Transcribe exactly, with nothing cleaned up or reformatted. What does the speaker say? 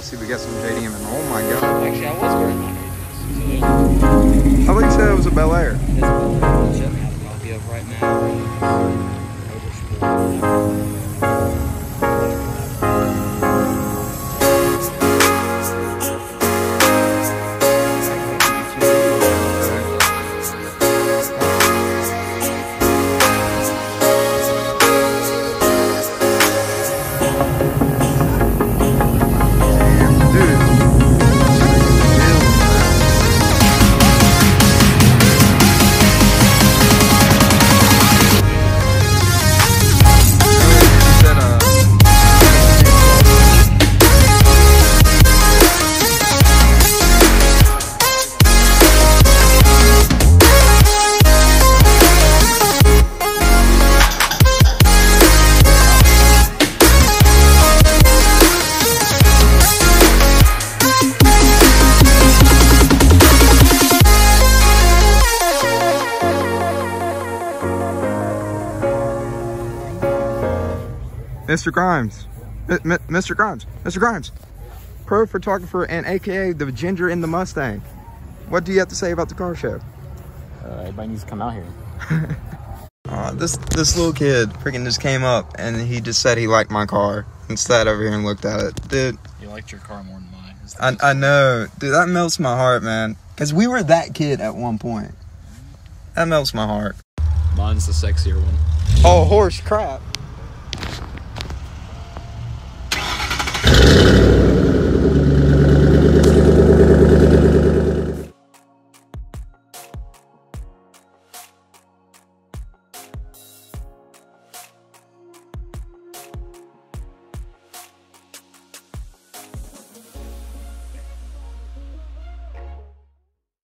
let's see if we got some J D M. And oh my god. Actually, I was wearing my Ages. I thought you said it was a Bel Air. It's a Bel Air. Check me out a copy of right now. Mister Grimes, M Mister Grimes, Mister Grimes, pro photographer and A K A the ginger in the Mustang. What do you have to say about the car show? Uh, everybody needs to come out here. uh, this this little kid freaking just came up and he just said he liked my car and sat over here and looked at it. Dude, he liked your car more than mine. I, I know, dude. That melts my heart, man. Cause we were that kid at one point. That melts my heart. Mine's the sexier one. Oh, horse crap.